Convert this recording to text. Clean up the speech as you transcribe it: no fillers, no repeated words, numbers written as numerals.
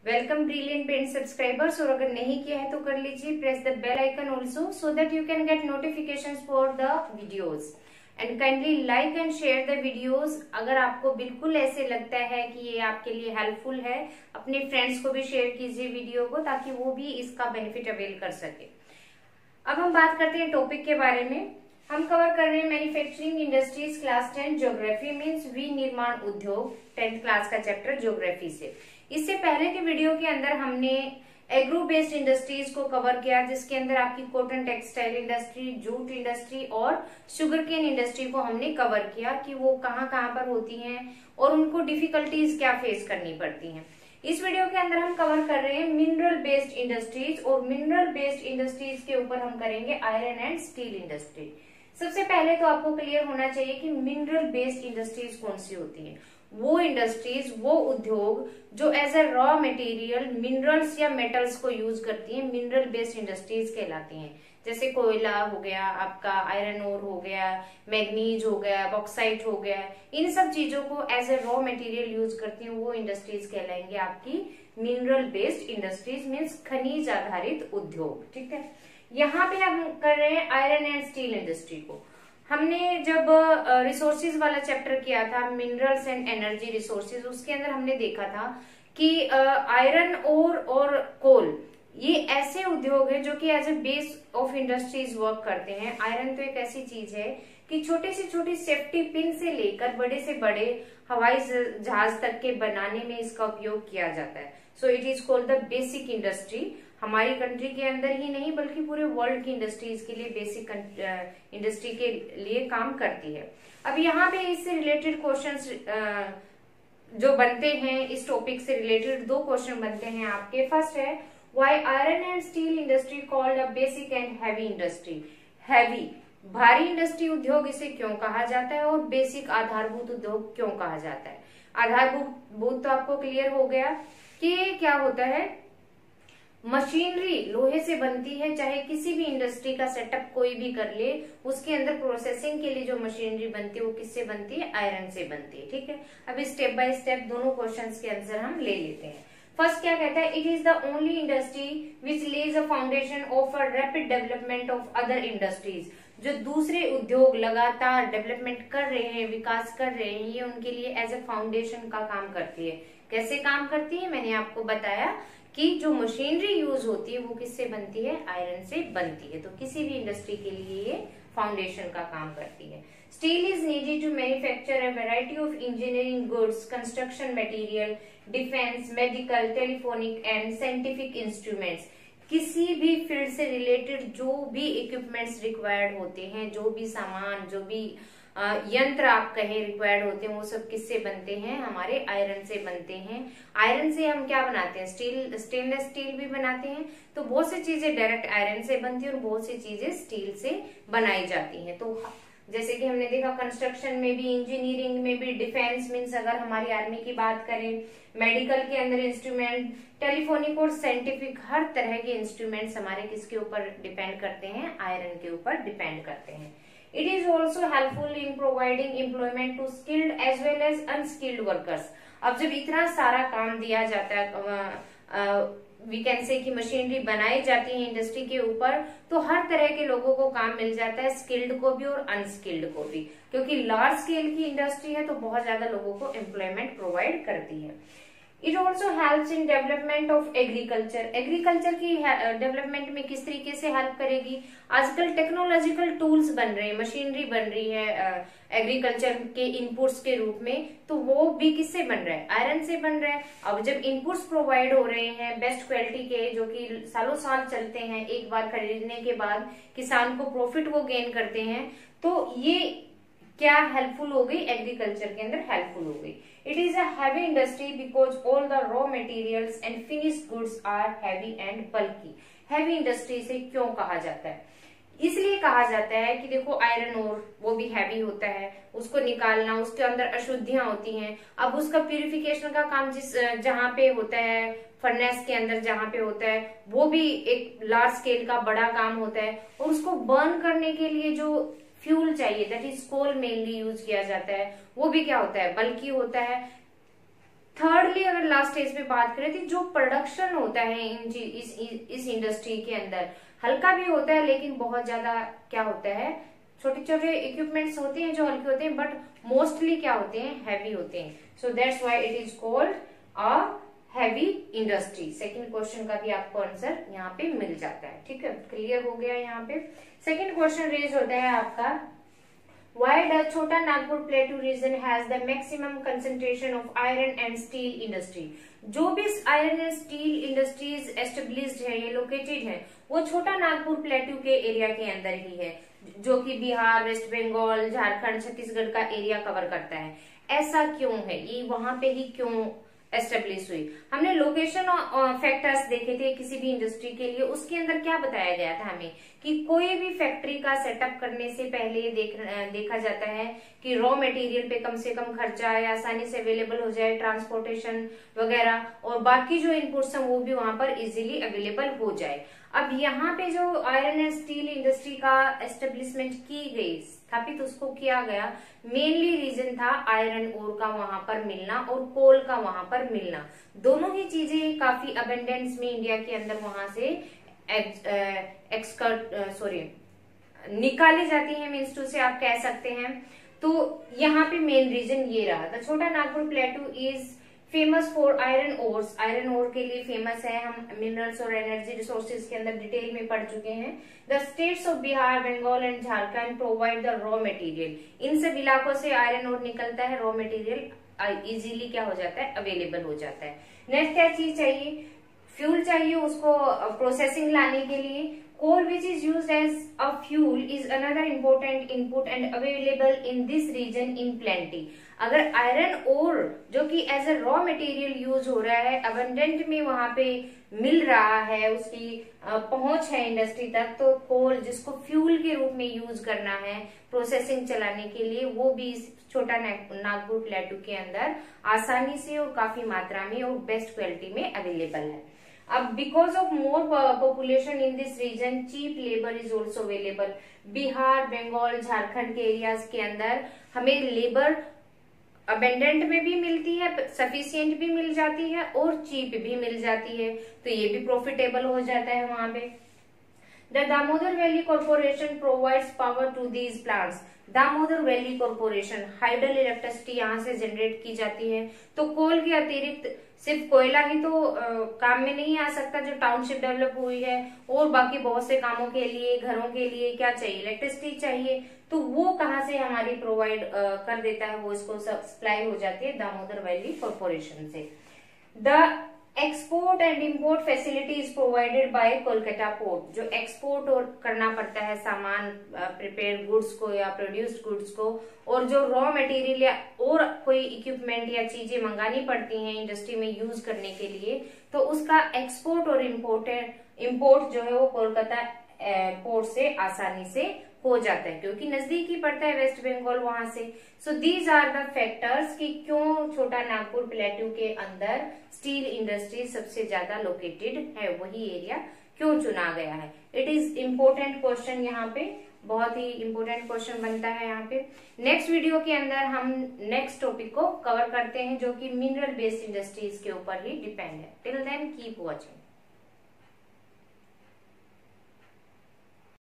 Welcome brilliant paint subscribers. और अगर नहीं किया है तो कर लीजिए, press the bell icon also so that you can get notifications for the videos and kindly like and share the videos. अगर आपको बिल्कुल ऐसे लगता है कि ये आपके लिए हेल्पफुल है, अपने फ्रेंड्स को भी शेयर कीजिए वीडियो को, ताकि वो भी इसका बेनिफिट अवेल कर सके। अब हम बात करते हैं टॉपिक के बारे में। हम कवर कर रहे हैं manufacturing industries class 10 geography means विनिर्माण उद्योग 10th क्लास का चैप्टर ज्योग्राफी से। इससे पहले के वीडियो के अंदर हमने एग्रो बेस्ड इंडस्ट्रीज को कवर किया, जिसके अंदर आपकी cotton textile industry, jute industry और शुगर केन इंडस्ट्री को हमने कवर किया कि वो कहाँ कहाँ पर होती हैं और उनको डिफिकल्टीज क्या फेस करनी पड़ती हैं। इस वीडियो के अंदर हम कवर कर रहे हैं मिनरल बेस्ड इंडस्ट्रीज, और मिनरल बेस्ड इंडस्ट्रीज के ऊपर हम करेंगे आयरन एंड स्टील इंडस्ट्री। सबसे पहले तो आपको क्लियर होना चाहिए कि मिनरल बेस्ड इंडस्ट्रीज कौन सी होती हैं। वो इंडस्ट्रीज, वो उद्योग जो as a raw material minerals या मेटल्स को यूज करती हैं, मिनरल बेस्ड इंडस्ट्रीज कहलाती हैं। जैसे कोयला हो गया, आपका आयरन ओर हो गया, मैग्नीज हो गया, बॉक्साइट हो गया, इन सब चीजों को as a raw material use करती हैं, वो इंडस्ट्रीज कहलाएंगे आपकी मिनरल बेस्ड इंडस्ट्रीज मीन्स खनिज आधारित उद्योग। ठीक है, यहाँ पे हम कर रहे हैं आयरन एंड स्टील इंडस्ट्री को। हमने जब रिसोर्सेज वाला चैप्टर किया था, मिनरल्स एंड एनर्जी रिसोर्सेज, उसके अंदर हमने देखा था कि आयरन ओर और कोल ये ऐसे उद्योग है जो कि as a base of industries work करते हैं। आयरन तो एक ऐसी चीज है कि छोटे से छोटी सेफ्टी पिन से लेकर बड़े से बड़े हवाई जहाज तक के बनाने में इसका उपयोग किया जाता है। So it is called the basic industry. हमारी कंट्री के अंदर ही नहीं बल्कि पूरे वर्ल्ड की इंडस्ट्रीज के लिए बेसिक इंडस्ट्री के लिए काम करती है। अब यहाँ पे इससे रिलेटेड क्वेश्चंस जो बनते हैं, इस टॉपिक से रिलेटेड दो क्वेश्चन बनते हैं आपके। फर्स्ट है why iron and steel industry called a basic and heavy industry. Heavy भारी इंडस्ट्री उद्योग इसे क्यों कहा जाता है और बेसिक आधारभूत उद्योग क्यों कहा जाता है। आधारभूत तो आपको क्लियर हो गया कि क्या होता है। मशीनरी लोहे से बनती है, चाहे किसी भी इंडस्ट्री का सेटअप कोई भी कर ले, उसके अंदर प्रोसेसिंग के लिए जो मशीनरी बनती है वो किससे बनती है, आयरन से बनती है। ठीक है, अभी स्टेप बाय स्टेप दोनों क्वेश्चंस के आंसर हम ले लेते हैं। फर्स्ट क्या कहता है, it is the only industry which lays a foundation of a rapid development of other industries. जो दूसरे उद्योग लगातार डेवलपमेंट कर रहे हैं, विकास कर रहे हैं, ये उनके लिए एज ए फाउंडेशन का काम करती है। कैसे काम करती है, मैंने आपको बताया कि जो मशीनरी यूज होती है वो किससे बनती है, आयरन से बनती है। तो किसी भी इंडस्ट्री के लिए ये फाउंडेशन का काम करती है। Steel is needed to manufacture a variety of engineering goods, construction material, defence, medical, telephonic and scientific instruments. किसी भी फील्ड से रिलेटेड जो भी इक्विपमेंट्स रिक्वायर्ड होते हैं, जो भी सामान, जो भी यंत्र आप कहें रिक्वायर्ड होते हैं, वो सब किससे बनते हैं, हमारे आयरन से बनते हैं। आयरन से हम क्या बनाते हैं, स्टील, स्टेनलेस स्टील भी बनाते हैं। तो बहुत सी चीजें डायरेक्ट आयरन से बनती है और बहुत सी चीजें स्टील से बनाई जाती हैं। तो जैसे कि हमने देखा कंस्ट्रक्शन में भी, इंजीनियरिंग में भी, डिफेंस मीन्स अगर हमारी आर्मी की बात करें, मेडिकल के अंदर इंस्ट्रूमेंट, टेलीफोनिक और साइंटिफिक, हर तरह के इंस्ट्रूमेंट्स हमारे किसके ऊपर डिपेंड करते हैं, आयरन के ऊपर डिपेंड करते हैं। It is also helpful in providing employment to skilled as well as unskilled workers. अब जब इतना सारा काम दिया जाता है, वी कैन से कि मशीनरी बनाई जाती है इंडस्ट्री के ऊपर, तो हर तरह के लोगों को काम मिल जाता है, स्किल्ड को भी और अनस्किल्ड को भी, क्योंकि लार्ज स्केल की इंडस्ट्री है तो बहुत ज्यादा लोगों को एम्प्लॉयमेंट प्रोवाइड करती है। It also helps in development of agriculture. Agriculture की डेवलपमेंट में किस तरीके से हेल्प करेगी, आजकल टेक्नोलॉजिकल टूल्स बन रहे हैं, मशीनरी बन रही है एग्रीकल्चर के इनपुट्स के रूप में, तो वो भी किससे बन रहा है, आयरन से बन रहा है। अब जब इनपुट्स प्रोवाइड हो रहे हैं बेस्ट क्वालिटी के, जो कि सालों साल चलते हैं, एक बार खरीदने के बाद किसान को प्रॉफिट वो गेन करते हैं, तो ये क्या हेल्पफुल हो गई, एग्रीकल्चर के अंदर हेल्पफुल हो गई। It is a heavy industry because all the raw materials and finished goods are heavy and bulky. Heavy industry से क्यों कहा जाता है, इसलिए कहा जाता है कि देखो आयरन ओर वो भी हैवी होता है, उसको निकालना, उसके अंदर अशुद्धियां होती हैं। अब उसका प्यूरिफिकेशन का काम जहाँ पे होता है, फर्नेस के अंदर जहाँ पे होता है, वो भी एक लार्ज स्केल का बड़ा काम होता है। और उसको बर्न करने के लिए जो फ्यूल चाहिए, that is coal mainly use किया जाता है, वो भी क्या होता है, बल्कि होता है। थर्डली अगर लास्ट स्टेज पे बात करें तो जो प्रोडक्शन होता है इस इंडस्ट्री के अंदर हल्का भी होता है, लेकिन बहुत ज्यादा क्या होता है, छोटे छोटे इक्विपमेंट्स होते हैं जो हल्के होते हैं, बट मोस्टली क्या होते हैं, हैवी होते हैं. So that's why it is called a heavy industry. Second question का भी आपको आंसर यहाँ पे मिल जाता है. ठीक है, क्लियर हो गया. यहाँ पे सेकंड क्वेश्चन रेज होता है आपका, Why does Chota Nagpur Plateau region has the maximum concentration of iron and steel industry? जो भी iron and steel industries established है, ये लोकेटेड है, वो छोटा नागपुर प्लेटू के एरिया के अंदर ही है, जो कि बिहार, वेस्ट बंगाल, झारखंड, छत्तीसगढ़ का एरिया कवर करता है. ऐसा क्यों है, ये वहां पे ही क्यों एस्टेब्लिश हुई? हमने लोकेशन फैक्टर्स देखे थे किसी भी इंडस्ट्री के लिए. उसके अंदर क्या बताया गया था हमें कि कोई भी फैक्ट्री का सेटअप करने से पहले देखा जाता है कि रॉ मटेरियल पे कम से कम खर्चा है, आसानी से अवेलेबल हो जाए, ट्रांसपोर्टेशन वगैरह, और बाकी जो इनपुट्स हैं वो भी वहां पर इजीली अवेलेबल हो जाए. अब यहाँ पे जो आयरन एंड स्टील इंडस्ट्री का एस्टेब्लिशमेंट की गई, स्थापित उसको किया गया, मेनली रीजन था आयरन ओर का वहां पर मिलना और कोल का वहां पर मिलना. दोनों ही चीजें काफी अबेंडेंस में इंडिया के अंदर वहां से निकाली जाती है, मीन्स टू से आप कह सकते हैं. तो यहाँ पे मेन रीजन ये रहा था. Chota Nagpur plateau is famous for iron ores. Iron ore के लिए फेमस है. हम मिनरल्स और एनर्जी रिसोर्सेज के अंदर डिटेल में पढ़ चुके हैं. The states of Bihar, Bengal and Jharkhand provide the raw material. इन सब इलाकों से आयरन ओर निकलता है, रॉ मटेरियल इजीली क्या हो जाता है, अवेलेबल हो जाता है. नेक्स्ट क्या चीज चाहिए, फ्यूल चाहिए उसको प्रोसेसिंग लाने के लिए. Coal which is used as a fuel is another important input and available in this region in plenty. अगर आयरन ओर जो कि as a raw material use हो रहा है, अबंडेंट में वहां पे मिल रहा है, उसकी पहुंच है इंडस्ट्री तक, तो कोल जिसको फ्यूल के रूप में यूज करना है प्रोसेसिंग चलाने के लिए, वो भी इस छोटा नागपुर प्लेटू के अंदर आसानी से और काफी मात्रा में और बेस्ट क्वालिटी में अवेलेबल है. अब because of more population in this region, cheap labour is also available. Bihar, Bengal, Jharkhand के एरियाज के अंदर हमें लेबर अबेंडेंट में भी मिलती है, सफिशियंट भी मिल जाती है और चीप भी मिल जाती है, तो ये भी प्रॉफिटेबल हो जाता है वहां पे. The Damodar valley corporation provides power to these plants. Damodar valley corporation hydel electricity यहाँ से जनरेट की जाती है. तो कोल के अतिरिक्त सिर्फ कोयला ही तो काम में नहीं आ सकता जो टाउनशिप डेवलप हुई है, और बाकी बहुत से कामों के लिए, घरों के लिए क्या चाहिए, इलेक्ट्रिसिटी चाहिए. तो वो कहाँ से हमारी प्रोवाइड कर देता है, वो इसको सप्लाई हो जाती है दामोदर वैली कॉर्पोरेशन से. The export and import facility is provided by Kolkata port. जो एक्सपोर्ट और करना पड़ता है सामान, प्रिपेयर्ड गुड्स को या प्रोड्यूस्ड गुड्स को, और जो रॉ मटेरियल या और कोई इक्विपमेंट या चीजें मंगानी पड़ती हैं इंडस्ट्री में यूज करने के लिए, तो उसका एक्सपोर्ट और इम्पोर्ट जो है वो कोलकाता पोर्ट से आसानी से हो जाता है, क्योंकि नजदीक ही पड़ता है वेस्ट बंगाल वहां से. So these are the factors कि क्यों छोटा नागपुर प्लेटू के अंदर स्टील इंडस्ट्री सबसे ज्यादा लोकेटेड है, वही एरिया क्यों चुना गया है. इट इज इम्पोर्टेंट क्वेश्चन, यहाँ पे बहुत ही इम्पोर्टेंट क्वेश्चन बनता है यहाँ पे. नेक्स्ट वीडियो के अंदर हम नेक्स्ट टॉपिक को कवर करते हैं जो कि मिनरल बेस्ड इंडस्ट्रीज के ऊपर ही डिपेंड है. Till then keep watching.